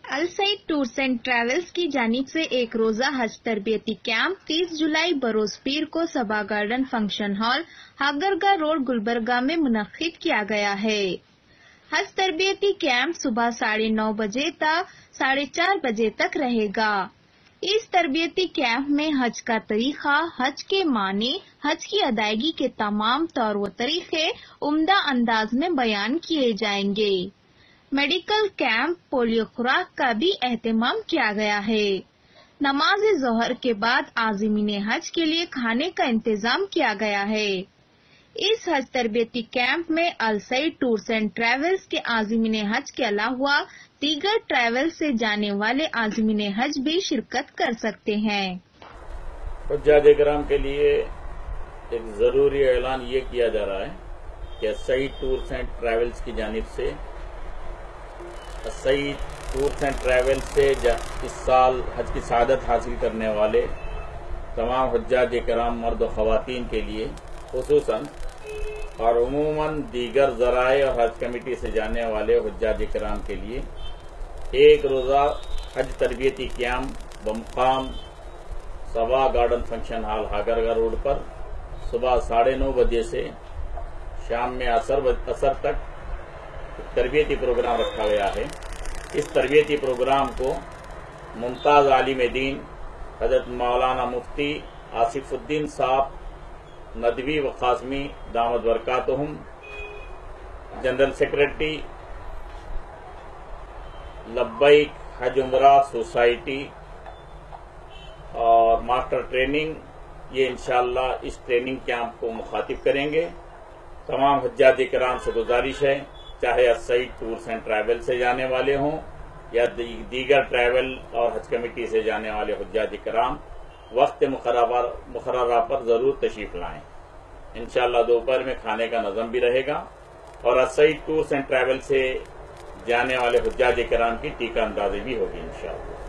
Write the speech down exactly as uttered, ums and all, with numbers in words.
السعید tours and travels کی جانب سے ایک روزہ حج تربیتی کیمپ تیس جولائی بروز پیر کو Saba garden function hall Hagarga road Gulbarga میں منعقد کیا گیا ہے۔ حج تربیتی کیمپ صبح ساڑھے نو بجے تا ساڑھے چار بجے تک رہے گا۔ اس تربیتی کیمپ میں حج کا طریقہ، حج کے معنی، حج کی ادائیگی کے تمام طور و طریقے عمدہ انداز میں بیان کیے جائیں گے۔ میڈیکل کیمپ، پولیو خوراک کا بھی اہتمام کیا گیا ہے۔ نماز ظہر کے بعد عازمین حج کے لیے کھانے کا انتظام کیا گیا ہے۔ اس حج تربیتی کیمپ میں السعید ٹورز اینڈ ٹریولز کے عازمین حج کے علاوہ دیگر ٹریول سے جانے والے عازمین حج بھی شرکت کر سکتے ہیں۔ حجاج کرام کے لیے ایک ضروری اعلان یہ کیا جا رہا ہے کہ السعید ٹورز اینڈ ٹریولز کی جانب سے السعید ٹورز اینڈ ٹریولز سے اس سال حج کی سعادت حاصل کرنے والے تمام حجاج کرام مرد و خواتین کے لیے خصوصاً اور عموماً دیگر ذرائع اور حج کمیٹی سے جانے والے حجاج کرام کے لیے ایک روزہ حج تربیتی کیمپ بمقام Saba garden function hall Hagarga road پر صبح ساڑھے نو بجے سے شام میں عصر عصر تک تربیتی پروگرام رکھا گیا ہے۔ اس تربیتی پروگرام کو ممتاز عالم دین حضرت مولانا مفتی آصف الدین صاحب ندوی و قاسمی دامت برکاتہم، جنرل سیکرٹری لبیک حج عمرہ سوسائٹی اور ماسٹر ٹریننگ، یہ انشاءاللہ اس ٹریننگ کیمپ کو مخاطب کریں گے۔ تمام حجاج کرام سے گزارش ہے، چاہے السعید ٹورز اینڈ ٹریول سے جانے والے ہوں یا دیگر ٹریول اور حج کمیٹی سے جانے والے حجاج کرام، وقت مقررہ پر ضرور تشریف لائیں۔ انشاءاللہ دوپہر میں کھانے کا نظم بھی رہے گا اور السعید ٹورز اینڈ ٹریول سے جانے والے حجاج کرام کی ٹیکہ اندازی بھی ہوگی انشاءاللہ۔